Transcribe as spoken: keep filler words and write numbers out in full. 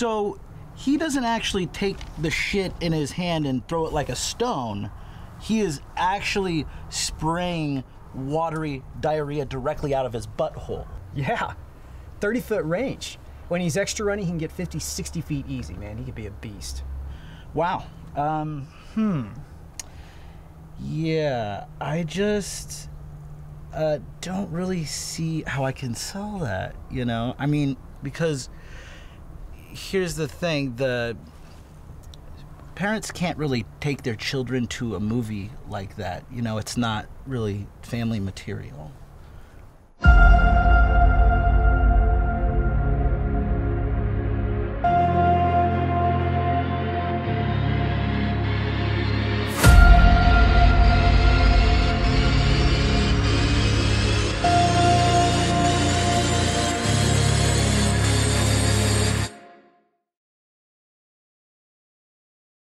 So he doesn't actually take the shit in his hand and throw it like a stone. He is actually spraying watery diarrhea directly out of his butthole. Yeah, thirty foot range. When he's extra runny, he can get fifty, sixty feet easy, man. He could be a beast. Wow. Um, hmm. Yeah, I just uh, don't really see how I can sell that, you know? I mean, because here's the thing, the parents can't really take their children to a movie like that. You know, it's not really family material.